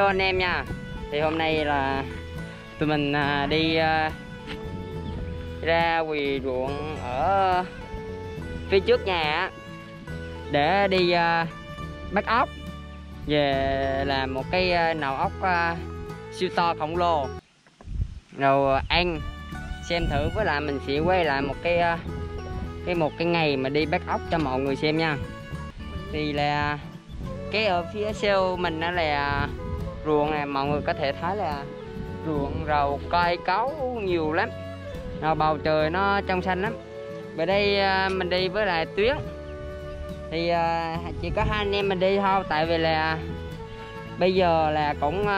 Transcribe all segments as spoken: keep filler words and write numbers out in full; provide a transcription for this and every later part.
Hello anh em nha. Thì hôm nay là tụi mình đi ra quỳ ruộng ở phía trước nhà để đi bắt ốc về làm một cái nồi ốc siêu to khổng lồ rồi ăn xem thử, với lại mình sẽ quay lại một cái cái một cái ngày mà đi bắt ốc cho mọi người xem nha. Thì là cái ở phía sau mình đó là ruộng này, mọi người có thể thấy là ruộng rau cây cấu nhiều lắm, rồi bầu trời nó trong xanh lắm. Về đây mình đi với lại Tuyến thì chỉ có hai anh em mình đi thôi, tại vì là bây giờ là cũng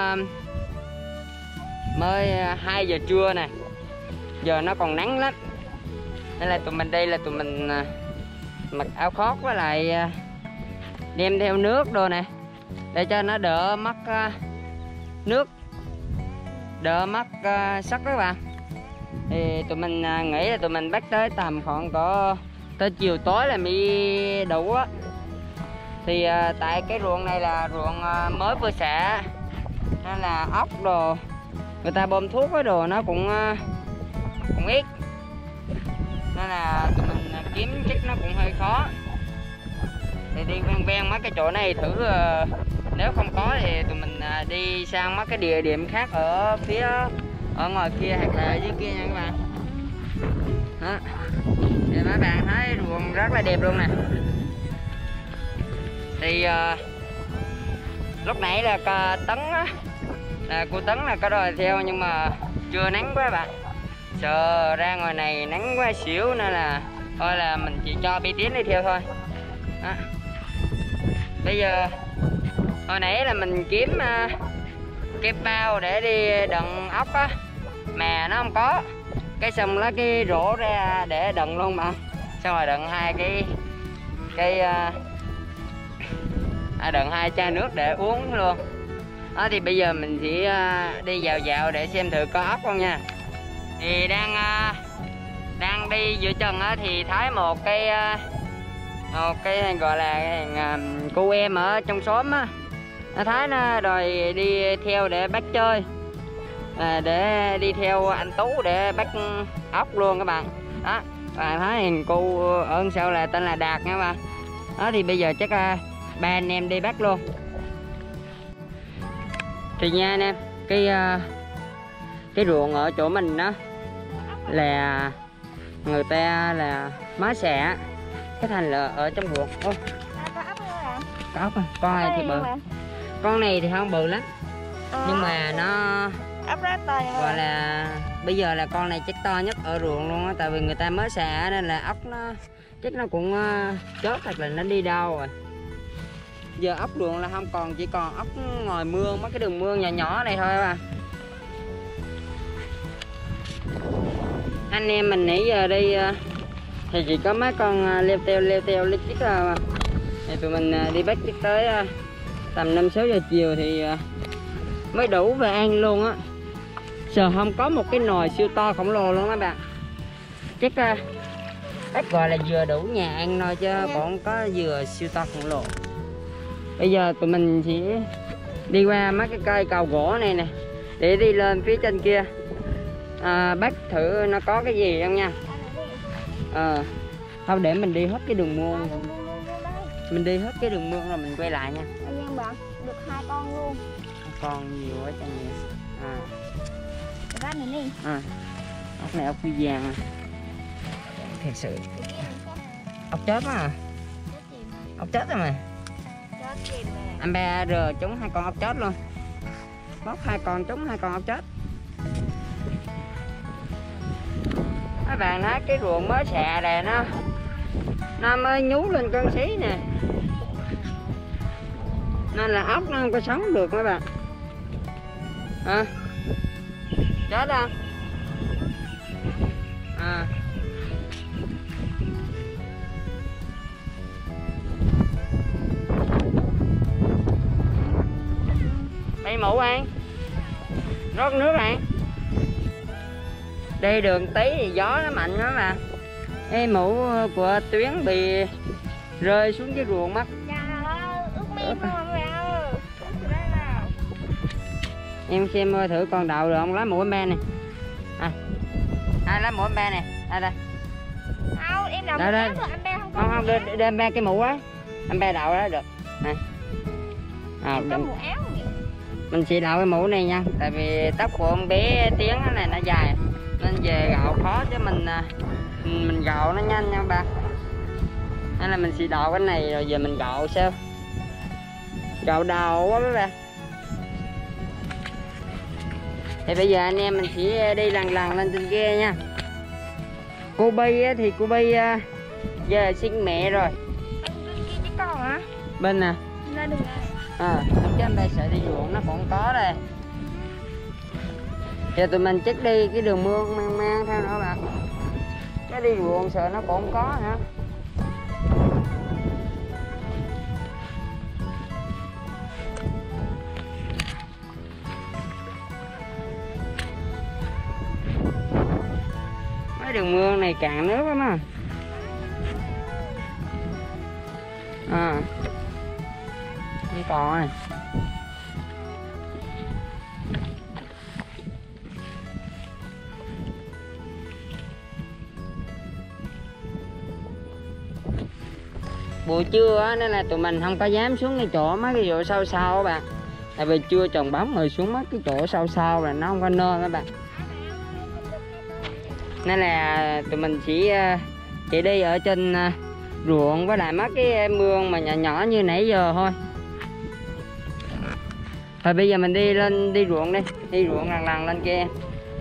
mới hai giờ trưa nè, giờ nó còn nắng lắm, nên là tụi mình đi là tụi mình mặc áo khoác với lại đem theo nước đồ nè để cho nó đỡ mất uh, nước, đỡ mất uh, sắt các bạn. Thì tụi mình uh, nghĩ là tụi mình bắt tới tầm khoảng có tới chiều tối là mới đủ á. Thì uh, tại cái ruộng này là ruộng uh, mới vừa xạ nên là ốc đồ người ta bơm thuốc với đồ nó cũng uh, cũng ít, nên là tụi mình uh, kiếm chắc nó cũng hơi khó. Thì đi ven ven mấy cái chỗ này thử, uh, nếu không có thì tụi mình uh, đi sang mấy cái địa điểm khác ở phía ở ngoài kia hoặc là ở dưới kia nha các bạn. Đó. Thì mấy bạn thấy ruộng rất là đẹp luôn nè. Thì uh, lúc nãy là Tấn á, là cô Tấn là có đòi theo nhưng mà chưa nắng quá bạn, sợ ra ngoài này nắng quá xíu nên là thôi là mình chỉ cho Bi Tiến đi theo thôi. Đó. Bây giờ hồi nãy là mình kiếm uh, cái bao để đi đựng ốc á mà nó không có, cái xong lấy cái rổ ra để đựng luôn mà, xong rồi đựng hai cái cái uh, à, đựng hai chai nước để uống luôn. Đó, thì bây giờ mình sẽ uh, đi dạo dạo để xem thử có ốc không nha. Thì đang uh, đang đi giữa chừng á thì thấy một cái uh, một cái gọi là uh, cô em ở trong xóm á, nó thấy nó đòi đi theo để bắt chơi, à, để đi theo anh Tú để bắt ốc luôn các bạn. Đó, bạn thấy cô ở sau là tên là Đạt nha các bạn. Đó, thì bây giờ chắc uh, ba anh em đi bắt luôn. Thì nha anh em, cái uh, cái ruộng ở chỗ mình đó là người ta là mới xẻ cái thành là ở trong ruộng. Ô, có ốc nữa à? Có ốc à? Con này thì bự, con này thì không bự lắm, à, nhưng mà nó ốc rất to, gọi là bây giờ là con này chắc to nhất ở ruộng luôn á, tại vì người ta mới xẻ nên là ốc nó chắc nó cũng uh, chốt hoặc là nó đi đâu rồi. Giờ ốc ruộng là không còn, chỉ còn ốc ngoài mương, mấy cái đường mương nhỏ nhỏ này thôi mà. Anh em mình nãy giờ đi thì chỉ có mấy con leo teo leo teo lít chít mà. Thì tụi mình đi bắt chích tới tầm năm sáu giờ chiều thì mới đủ về ăn luôn á. Giờ không có một cái nồi siêu to khổng lồ luôn các bạn. Chắc chắc gọi là vừa đủ nhà ăn thôi chứ còn có vừa siêu to khổng lồ. Bây giờ tụi mình sẽ đi qua mấy cái cây cầu gỗ này nè để đi lên phía trên kia, à, bắt thử nó có cái gì không nha. À, thôi để mình đi hết cái đường mương, mình đi hết cái đường mương rồi mình quay lại nha. Bạn được hai con luôn, con nhiều quá trời nhiều. À, cái này đi. À, ốc này ốc phi vàng à. Thật sự ốc chết quá à, ốc chết rồi mà. Anh ba rờ trúng hai con ốc chết luôn, móc hai con trúng hai con ốc chết. Các bạn thấy cái ruộng mới xạ này nó nó mới nhú lên con xí nè, nên là ốc nó không có sống được các bạn. À, chết không? À, đây mũ ăn, rót nước ăn. Đi đường tí thì gió nó mạnh lắm mà. Cái mũ của Tuyến bị rơi xuống cái ruộng mất. Em xem thử con đậu được không, lấy mũ em be này. À, à lấy mũ em be này. À đây. Không, em đậu Đây, đây. được, anh be không có. Không không, đưa, đưa em be cái mũ đó. Em be đậu đó được. Này. À, Có mũ áo không vậy? mình sẽ đậu cái mũ này nha, tại vì tóc của con bé Tiến này nó dài nên về gạo khó chứ mình mình gạo nó nhanh nha ba. Nên là mình sẽ đậu cái này rồi về mình gạo sao? Gạo đầu quá mấy bạn. Thì bây giờ anh em mình sẽ đi lần lần lên trên kia nha. Cô Bi thì cô Bi giờ sinh mẹ rồi. Kia chứ con hả? Bên nè. Ra đường này. À, chứ anh đây sợ đi ruộng nó cũng có đây. Giờ tụi mình chắc đi cái đường mương mang mang theo nữa bạn. Cái đi ruộng sợ nó cũng có hả? Mấy đường mương này cạn nước lắm à. À. Không còn rồi. Buổi trưa á, nên là tụi mình không có dám xuống cái chỗ mấy cái chỗ sâu sâu các bạn. Tại vì chưa trồng bóng rồi xuống mấy cái chỗ sâu sâu là nó không có nơi các bạn. Nên là tụi mình chỉ chỉ đi ở trên ruộng với lại mấy cái mương mà nhỏ nhỏ như nãy giờ thôi. Thôi bây giờ mình đi lên đi ruộng đi, đi ruộng lần lần lên kia.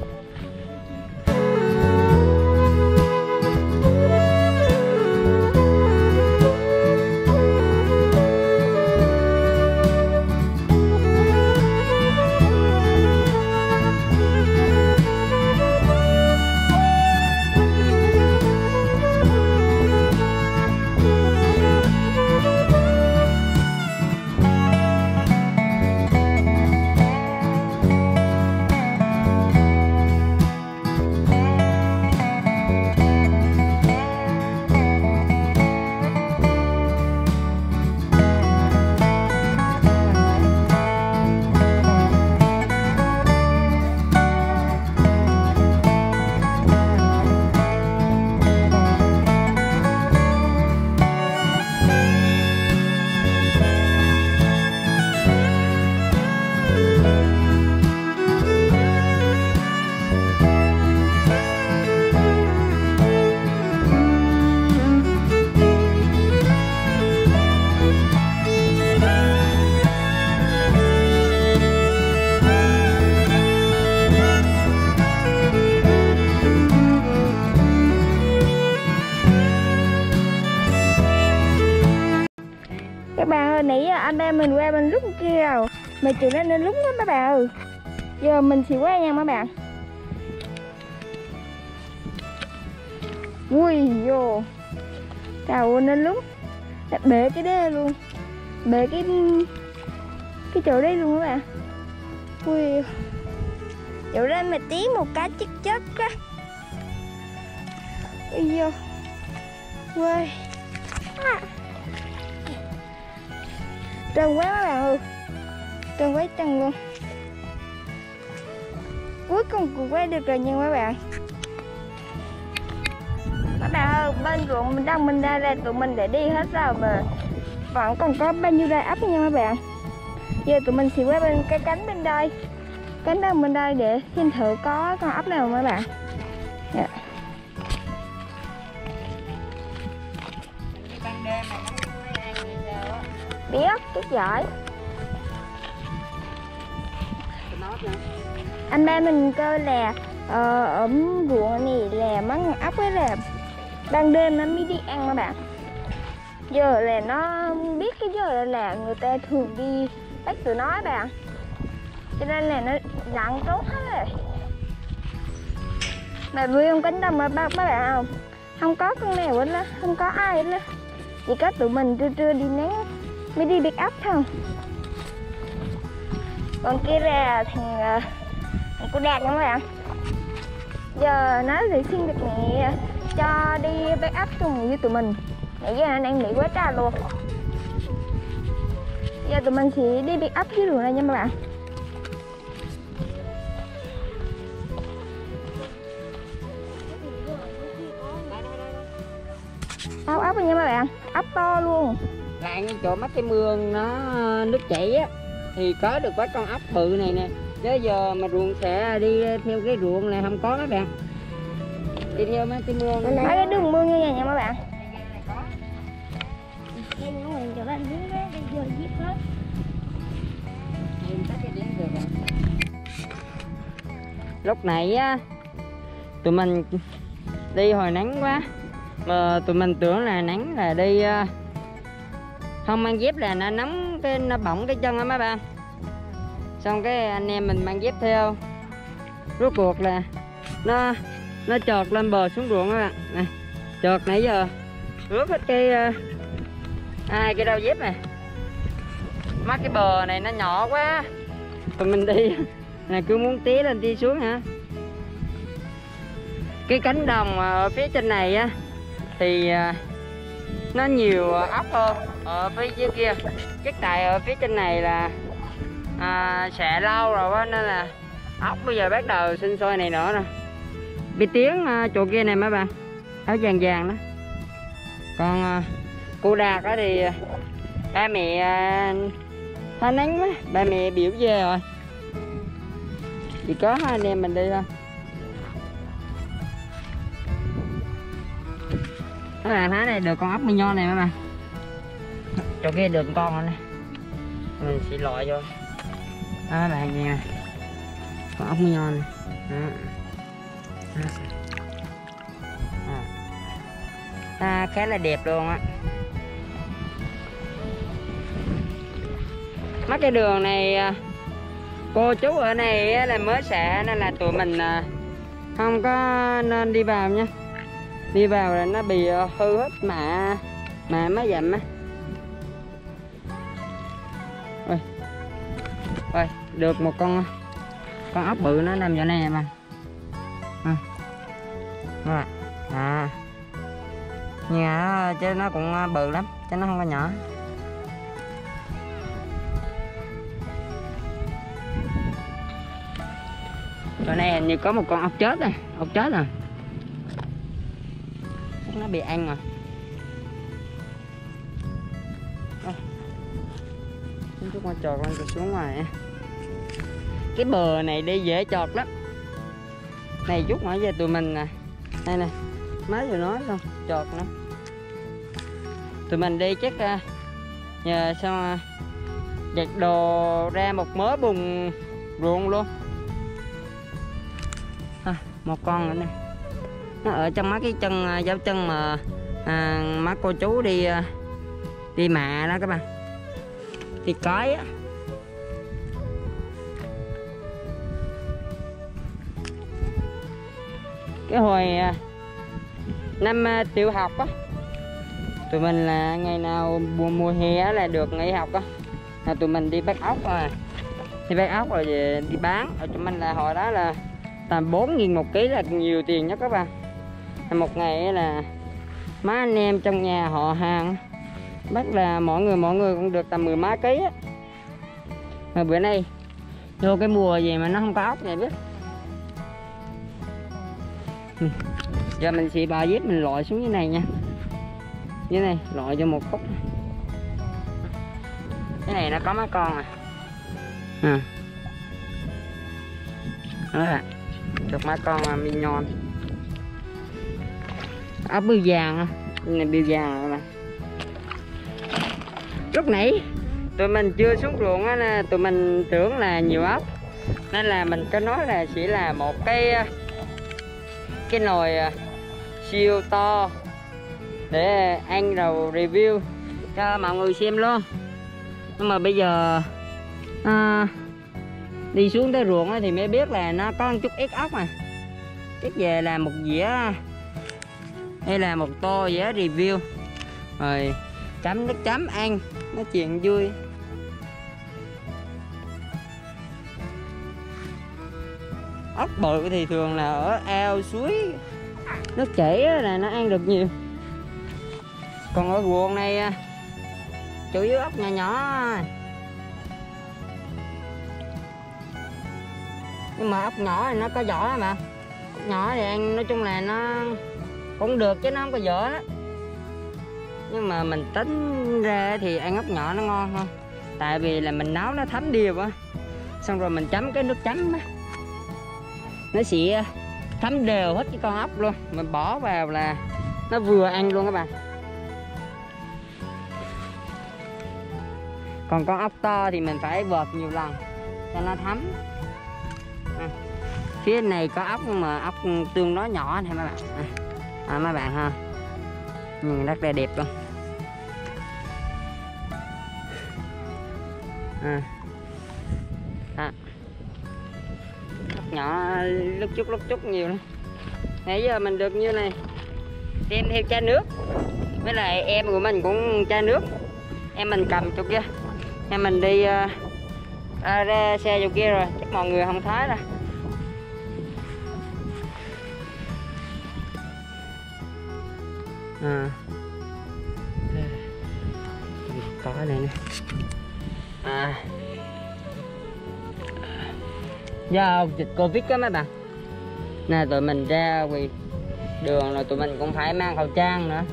Các bạn ơi, nãy anh em mình qua bên lúc kia rồi mà chiều nó nên lúc đó mấy bạn ơi. Giờ mình sẽ qua nha mấy bạn. Ui vô. Trời nên lúc bể cái đê luôn. Bể cái cái chỗ đây luôn các bạn. Ui. Chỗ đây mà tí một cái chất chất á. Ui vô. Ui. À. Trơn quá các bạn ơi. Trơn quá trơn luôn. Cuối cùng cũng quay được rồi nha các bạn. Các bạn ơi, bên ruộng mình đang mình ra là tụi mình để đi hết rồi mà vẫn còn có bao nhiêu đai ấp nha các bạn. Giờ tụi mình sẽ qua bên cái cánh bên đây, cánh bên bên đây để xem thử có con ấp nào không các bạn. Yeah. Biết, chút giỏi. Anh ba mình kêu là ờ, ở ruộng này là mấy con ốc ấy là ban đêm nó mới đi ăn các bạn. Giờ là nó biết cái giờ là người ta thường đi bắt tụi nó các bạn. Cho nên là nó lặn trốn hết rồi. Mà vui không cánh đồng mà bắt mấy bạn không? Không có con nào hết á, không có ai hết á. Chỉ có tụi mình trưa trưa đi nắng mới đi bắt ốc thôi. Còn kia là thằng, thằng cô Đạt nha các bạn. Giờ nó thì xin được mẹ cho đi bắt ốc cùng với tụi mình. Nãy giờ nó đang bị quá trời luôn. Giờ tụi mình sẽ đi bắt ốc dưới đường này nha các bạn. Ốc ốc nha mấy bạn, ốc to luôn. Lại ngay chỗ mắt cái mương nó nước chảy á thì có được mấy con ốc bự này nè. Chứ giờ mà ruộng sẽ đi theo cái ruộng là không có các bạn. Đi theo mấy cái mương. Mấy cái đường mương như vậy nha mấy bạn. Lúc nãy á tụi mình đi hồi nắng quá mà tụi mình tưởng là nắng là đi không mang dép là nó nóng cái nó bỏng cái chân á mấy bạn. Xong cái anh em mình mang dép theo, rốt cuộc là nó nó chọt lên bờ xuống ruộng các bạn này, chọt nãy giờ ướt hết cái hai cái đao dép này. Mắt cái bờ này nó nhỏ quá, tụi mình đi là cứ muốn tí lên tí xuống hả. Cái cánh đồng ở phía trên này á thì nó nhiều ốc hơn ở phía dưới kia. Chắc tại ở phía trên này là à, xạ lâu rồi đó, nên là ốc bây giờ bắt đầu sinh sôi này nữa rồi. Bị tiếng uh, chỗ kia này mấy bạn, áo vàng vàng đó. Còn uh, cô Đạt đó thì ba mẹ uh, thấy nắng quá, ba mẹ biểu về rồi, chỉ có hai anh em mình đi thôi. Các bạn thấy này được con ốc mignon này mấy bạn, chỗ kia được con rồi nè, mình sẽ loại vô. Đó các bạn nha, con ốc mignon này. Đó. Đó. À, khá là đẹp luôn á. Mấy cái đường này cô chú ở này là mới xạ nên là tụi mình không có nên đi vào nha. Đi vào là nó bị hư hết mạ mạ mới dặm á. Ôi. Ôi, được một con con ốc bự nó nằm chỗ này mà. À. Rồi. À. Nhà chứ nó cũng bự lắm, chứ nó không có nhỏ. Chỗ này hình như có một con ốc chết rồi, ốc chết rồi. Nó bị ăn rồi. Chúng chút qua trọt lên rồi xuống ngoài. Cái bờ này đi dễ trọt lắm. Này chút nữa về tụi mình nè. Đây nè, mới vừa nói luôn, trọt lắm. Tụi mình đi chắc nhờ xong giặt đồ ra một mớ bùn ruộng luôn. À, một con nữa nè, nó ở trong mấy cái chân dấu chân mà à, má cô chú đi đi mạ đó các bạn, đi cói á. Cái hồi năm tiểu học á, tụi mình là ngày nào mùa, mùa hè là được nghỉ học á, là tụi mình đi bắt ốc rồi, đi bắt ốc rồi về đi bán. Ở tụi mình là hồi đó là tầm bốn nghìn một ký là nhiều tiền nhất các bạn. Một ngày là má anh em trong nhà họ hàng bắt là mỗi người mỗi người cũng được tầm mười mấy ký á. Mà bữa nay vô cái mùa gì mà nó không có ốc này biết. Giờ mình sẽ bỏ dép mình lội xuống dưới này nha. Dưới này lội cho một khúc. Cái này nó có mấy con à. À. Đó là được mấy con mignon. Ốc bươu vàng á, này bươu vàng rồi mà. Lúc nãy tụi mình chưa xuống ruộng á, là tụi mình tưởng là nhiều ốc, nên là mình có nói là chỉ là một cái cái nồi siêu to để ăn rồi review cho mọi người xem luôn. Nhưng mà bây giờ à, đi xuống tới ruộng thì mới biết là nó có một chút ít ốc mà. Chắc về là một dĩa hay là một tô dĩa review rồi chấm nước chấm ăn, nói chuyện vui. Ốc bự thì thường là ở ao suối nước chảy là nó ăn được nhiều. Còn ở ruộng này chủ yếu ốc nhỏ nhỏ. Nhưng mà ốc nhỏ thì nó có vỏ mà. Ốc nhỏ thì ăn nói chung là nó cũng được chứ nó không có vỏ đó. Nhưng mà mình tính ra thì ăn ốc nhỏ nó ngon hơn. Tại vì là mình nấu nó thấm đều á. Xong rồi mình chấm cái nước chấm á, nó sẽ thấm đều hết cái con ốc luôn. Mình bỏ vào là nó vừa ăn luôn các bạn. Còn con ốc to thì mình phải vợt nhiều lần cho nó thấm. À, phía này có ốc nhưng mà ốc tương đối nhỏ này mấy bạn. À, à, mấy bạn ha, nhìn rất là đẹp luôn. À, à, ốc nhỏ lúc chút lúc chút nhiều lắm. Nãy giờ mình được như này, đem theo chai nước, với lại em của mình cũng chai nước. Em mình cầm chỗ kia, em mình đi uh, à, ra xe chỗ kia rồi, chắc mọi người không thấy đâu. À, có đây nè. À, do dịch Covid á mấy bạn, nè tụi mình ra vì đường rồi tụi mình cũng phải mang khẩu trang nữa.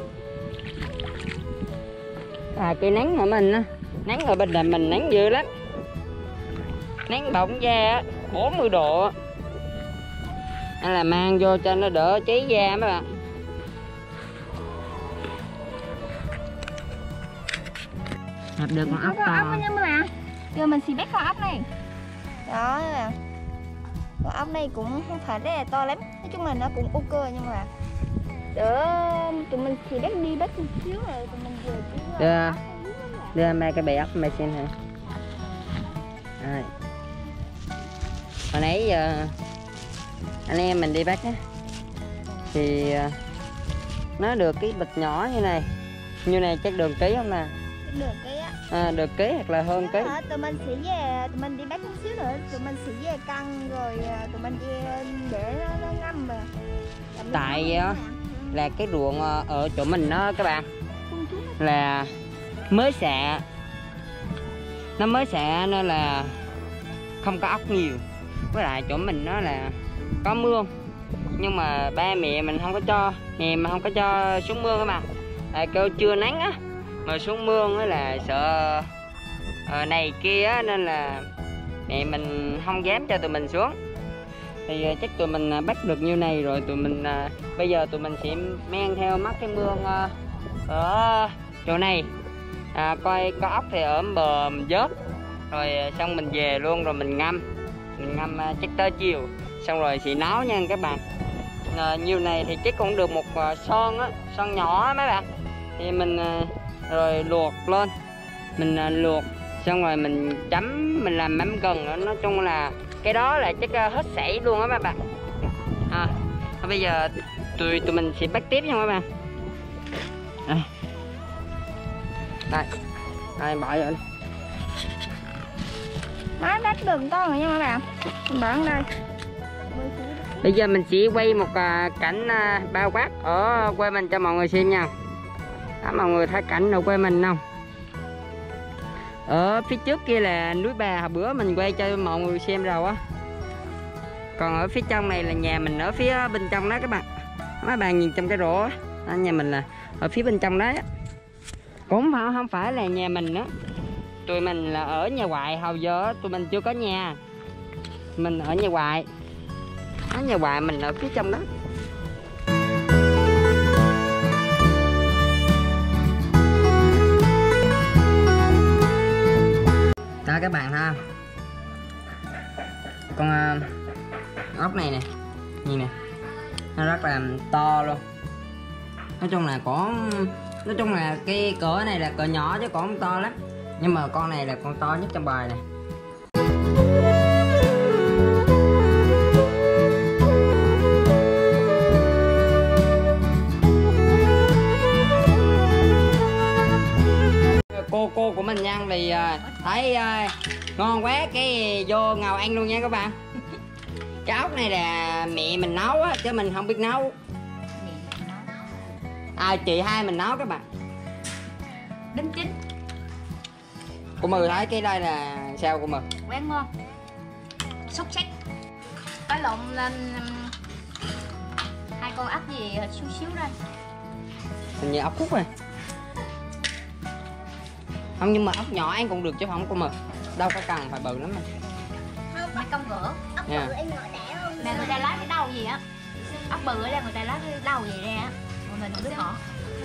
À, cái nắng của mình á, nắng ở bên này mình nắng dữ lắm, nắng bỏng da bốn mươi độ, nên là mang vô cho nó đỡ cháy da mấy bạn. Gặp được con ốc to. Con ốc nha mấy bạn. Giờ mình sẽ bắt con ốc này. Đó nè. Con ốc này cũng không phải rất là to lắm, nói chung là nó cũng ok, nhưng mà đỡ tụi mình thì bắt đi bắt một xíu rồi tụi mình về chứ. Đưa, đưa mấy cái bể ốc mày xem hả. À, hồi nãy giờ anh em mình đi bắt á thì nó được cái bịch nhỏ như này, như này chắc đường ký không nè? Được ký á. À, được ký hoặc là hơn ký. Tụi mình sẽ về, tụi mình đi bắt một xíu nữa, tụi mình sẽ về cân rồi tụi mình về để nó, nó ngâm mà. Tại á là cái ruộng ở chỗ mình đó các bạn là mới xạ, nó mới xạ nên là không có ốc nhiều. Với lại chỗ mình nó là có mương, nhưng mà ba mẹ mình không có cho, mẹ mà không có cho xuống mương các bạn. Tại kêu chưa nắng á, mà xuống mương á là sợ uh, này kia á, nên là mẹ mình không dám cho tụi mình xuống. Thì uh, chắc tụi mình uh, bắt được như này rồi, tụi mình uh, bây giờ tụi mình sẽ men theo mắt cái mương uh, ở chỗ này, à, coi có ốc thì ở bờ mình vớt, rồi uh, xong mình về luôn, rồi mình ngâm, mình ngâm uh, chắc tới chiều, xong rồi sẽ nấu nha các bạn. Uh, nhiều này thì chắc cũng được một uh, son á, son nhỏ á mấy bạn, thì mình uh, rồi luộc lên, mình uh, luộc xong rồi mình chấm, mình làm mắm gừng nữa. Nói chung là cái đó là chắc uh, hết sảy luôn á các bạn. À, bây giờ tụi tụi mình sẽ bắt tiếp nha các bạn. Đây, đây, đây bỏ vô đi. Má bắt được con rồi nha các bạn, mình bỏ ở đây. Bây giờ mình sẽ quay một uh, cảnh uh, bao quát ở quê mình cho mọi người xem nha. Đó, mọi người thấy cảnh ở quê mình không? Ở phía trước kia là núi Bà, hồi bữa mình quay cho mọi người xem rồi á. Còn ở phía trong này là nhà mình, ở phía bên trong đó các bạn. Mấy bạn nhìn trong cái rổ á, nhà mình là ở phía bên trong đấy á. Cũng không, không phải là nhà mình nữa. Tụi mình là ở nhà ngoại, hồi giờ tụi mình chưa có nhà. Mình ở nhà ngoại. Ở nhà ngoại mình ở phía trong đó. Đó các bạn ha, con uh, ốc này nè, nhìn nè, nó rất là to luôn. Nói chung là có, nói chung là cái cỡ này là cỡ nhỏ chứ còn không to lắm, nhưng mà con này là con to nhất trong bầy này. Cô cô của mình nha, vì uh, thấy uh, ngon quá cái vô ngồi ăn luôn nha các bạn. Cái ốc này là mẹ mình nấu á, chứ mình không biết nấu. À, chị hai mình nấu các bạn. Đính chính. Cô Mười thấy cái đây là sao cô Mười? Quen ngon, xúc xích, phải lộn lên hai con ốc gì xíu xíu đây. Hình như ốc hút rồi. Không, nhưng mà ốc nhỏ ăn cũng được chứ không có mực. Đâu có cần phải bự lắm mà. Mấy công gỡ. Ốc Nha. bự em ngồi đẻ không? Mà người ta lấy cái đầu gì á. Ốc bự ở đây người ta lấy cái đầu gì ra á. Mà mình không biết họ.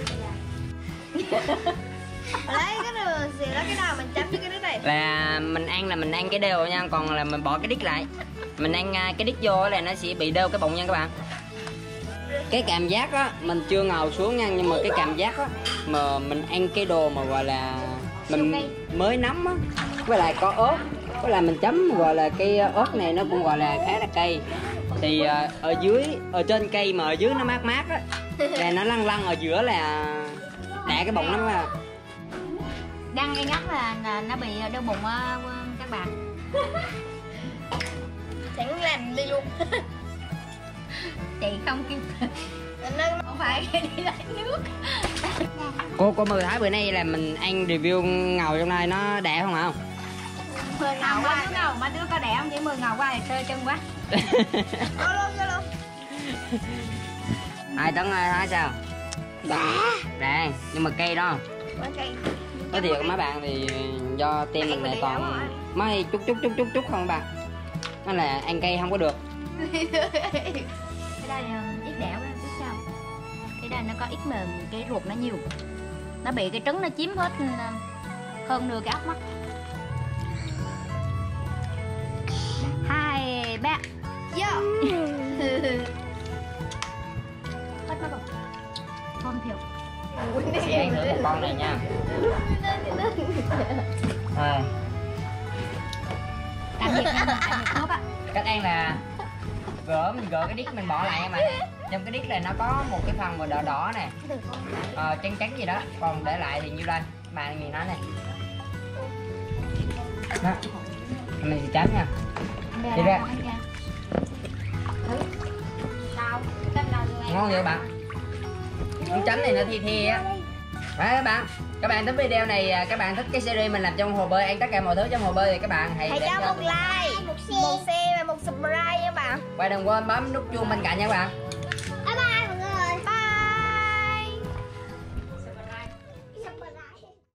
Lấy cái nào xì lấy cái nào mình chấm với cái nước này. Là mình ăn là mình ăn cái đều nha, còn là mình bỏ cái đít lại. Mình ăn à, cái đít vô là nó sẽ bị đêu cái bụng nha các bạn. Cái cảm giác á, mình chưa ngầu xuống nha, nhưng mà cái cảm giác á mà mình ăn cái đồ mà gọi là mình mới nấm á, với lại có ớt, với lại mình chấm gọi là cái ớt này nó cũng gọi là khá là cay. Thì à, ở dưới, ở trên cây mà ở dưới nó mát mát á, là nó lăn lăn ở giữa là đẻ cái bụng lắm mà. Đang nghi ngất là, là nó bị đau bụng á các bạn. Chẳng làm đi luôn. Chị không kêu. Không phải đi lấy nước. Cô cô Mười thấy bữa nay là mình ăn review ngầu trong này nó đẻ không hả? Mười ngầu quá. Đứa ngầu mà đứa có đẻ không, chỉ mười ngầu quá thì sơ chân quá. Vô luôn, vô luôn. Ai Tấn ơi, thấy sao? Đã Đã, nhưng mà cây đó Okay. nói thiệt mấy bạn thì do tem mình này toàn mới chút chút chút chút chút không các bạn, nó là ăn cây không có được. Cái đây là ít đẻo đó, biết sao? Cái đây nó có ít mà cái ruột nó nhiều. Nó bị cái trứng nó chiếm hết hơn nửa cái ốc mắt. Hai ba. Vô. Hết nó rồi. Không thiểu. Chị ăn thử một con này nha. Rồi. Tạm biệt nha, tạm biệt thuốc á. Cách ăn là gỡ mình gỡ cái đít mình bỏ lại nha bạn. Trong cái đít này nó có một cái phần màu đỏ đỏ nè, ờ, trắng trắng gì đó, còn để lại thì nhiêu đây bạn nhìn nó này. Đó, mình sẽ chấm nha. Đi ra. Sao? Canh đầu người Ngon vậy bạn. Con chấm này nó thi thi á. Đấy các bạn, các bạn thích video này, các bạn thích cái series mình làm trong hồ bơi, ăn tất cả mọi thứ trong hồ bơi thì các bạn hãy, Hãy để cho một like, một share và một subscribe nha bạn. và đừng quên bấm nút chuông bên cạnh nha các bạn.